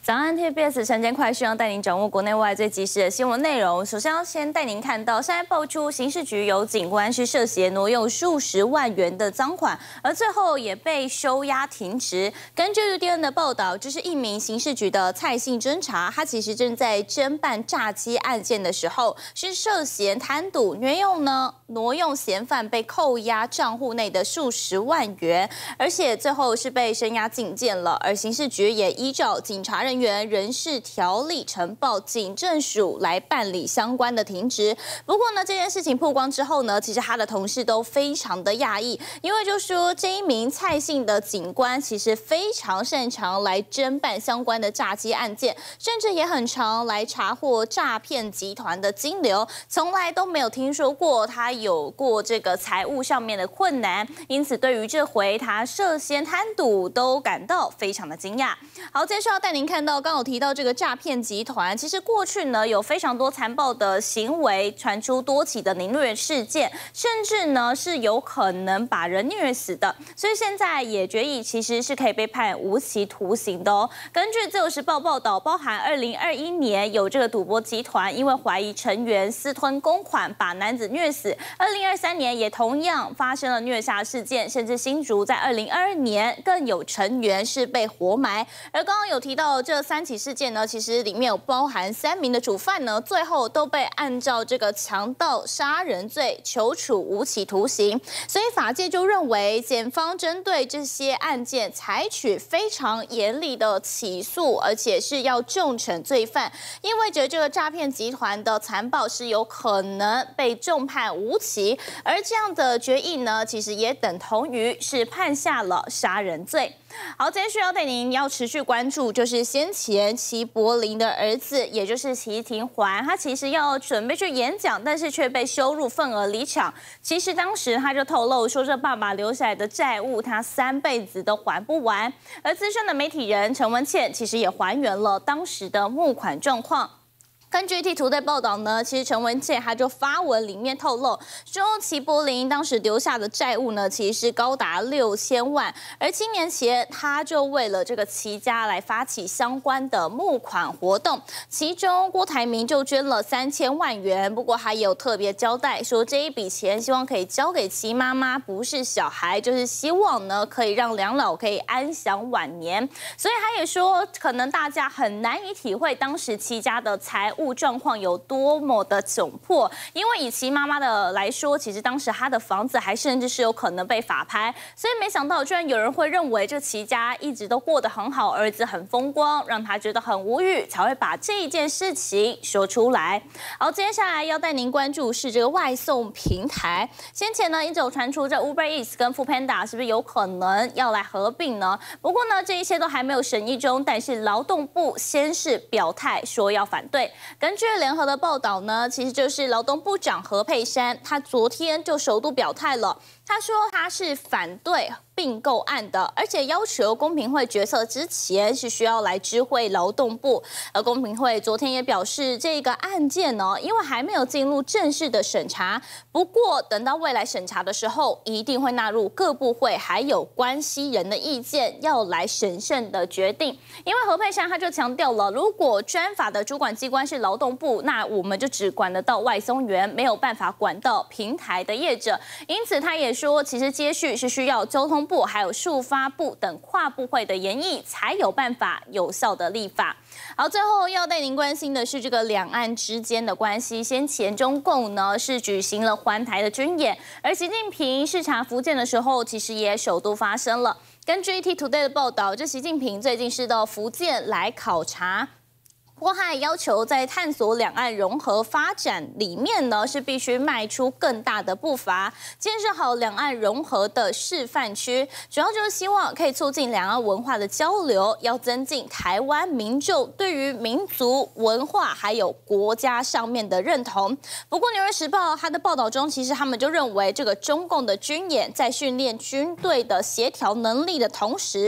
早安 TBS 晨间快讯要带您掌握国内外最及时的新闻内容。首先要先带您看到，现在爆出刑事局有警官是涉嫌挪用数十万元的赃款，而最后也被收押停职。根据 UDN 的报道，这是一名刑事局的蔡姓侦查，他其实正在侦办诈欺案件的时候，是涉嫌贪赌挪用嫌犯被扣押账户内的数十万元，而且最后是被声押禁见了。而刑事局也依照警察人员人事条例呈报警政署来办理相关的停职。不过呢，这件事情曝光之后呢，其实他的同事都非常的讶异，因为就说这一名蔡姓的警官其实非常擅长来侦办相关的诈欺案件，甚至也很常来查获诈骗集团的金流，从来都没有听说过他有过这个财务上面的困难，因此对于这回他涉嫌贪赌都感到非常的惊讶。好，接着要带您看到，刚有提到这个诈骗集团，其实过去呢有非常多残暴的行为，传出多起的凌虐事件，甚至呢是有可能把人虐死的，所以现在也决议其实是可以被判无期徒刑的哦。根据自由时报报道，包含2021年有这个赌博集团因为怀疑成员私吞公款把男子虐死，2023年也同样发生了虐杀事件，甚至新竹在2022年更有成员是被活埋。而刚刚有提到这3起事件呢，其实里面有包含3名的主犯呢，最后都被按照这个强盗杀人罪求处无期徒刑。所以法界就认为，检方针对这些案件采取非常严厉的起诉，而且是要重惩罪犯，意味着这个诈骗集团的残暴是有可能被重判无期。而这样的决议呢，其实也等同于是判下了杀人罪。好，接续要带您要持续关注，就是先前齐柏林的儿子，也就是齐廷环，他其实要准备去演讲，但是却被羞辱份额离场。其实当时他就透露说，这爸爸留下来的债务，他3辈子都还不完。而资深的媒体人陈文茜其实也还原了当时的募款状况。根据 ET Today 报道呢，其实陈文茜他就发文里面透露说，齐柏林当时留下的债务呢，其实是高达6000万，而7年前他就为了这个齐家来发起相关的募款活动，其中郭台铭就捐了3000万元，不过他也有特别交代说，这一笔钱希望可以交给齐妈妈，不是小孩，就是希望呢可以让两老可以安享晚年。所以他也说，可能大家很难以体会当时齐家的财务状况有多么的窘迫，因为以齐妈妈的来说，其实当时她的房子还甚至是有可能被法拍，所以没想到居然有人会认为这齐家一直都过得很好，儿子很风光，让他觉得很无语，才会把这一件事情说出来。好，接下来要带您关注是这个外送平台，先前呢一直有传出这 Uber Eats 跟 Foodpanda 是不是有可能要来合并呢？不过呢这一切都还没有审议中，但是劳动部先是表态说要反对。根据联合的报道呢，其实就是劳动部长何佩珊，他昨天就首度表态了。他说他是反对并购案的，而且要求公平会决策之前是需要来知会劳动部。而公平会昨天也表示，这个案件呢，因为还没有进入正式的审查，不过等到未来审查的时候，一定会纳入各部会还有关系人的意见，要来审慎的决定。因为何佩珊他就强调了，如果专法的主管机关是劳动部，那我们就只管得到外送员，没有办法管到平台的业者。因此他也说，其实接续是需要交通部还有数发部等跨部会的研议，才有办法有效的立法。好，最后要带您关心的是这个两岸之间的关系。先前中共呢是举行了环台的军演，而习近平视察福建的时候，其实也首度发生了。根据 ET Today 的报道，这习近平最近是到福建来考察。不过他也要求在探索两岸融合发展里面呢，是必须迈出更大的步伐，建设好两岸融合的示范区，主要就是希望可以促进两岸文化的交流，要增进台湾民众对于民族文化还有国家上面的认同。不过《纽约时报》它的报道中，其实他们就认为这个中共的军演在训练军队的协调能力的同时，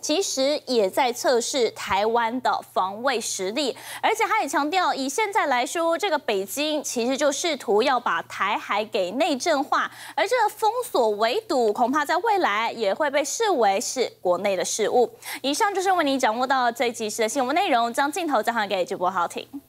其实也在测试台湾的防卫实力，而且他也强调，以现在来说，这个北京其实就试图要把台海给内政化，而这个封锁围堵，恐怕在未来也会被视为是国内的事务。以上就是为您掌握到最及时的新闻内容，将镜头交还给主播浩庭。